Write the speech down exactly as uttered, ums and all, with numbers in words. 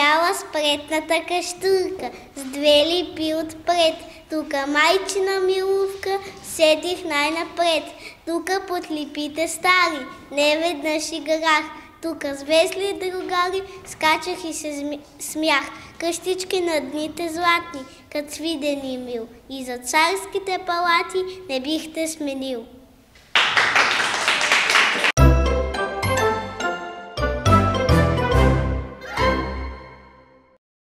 Седяла спретната каштурка, с две липи отпред. Тука майчина Милувка седих най-напред. Тука под липите стари, не веднъж играх. Тука с весли другари скачах и се смях. Къщички на дните златни, кът свиден и мил. И за царските палати не бихте сменил.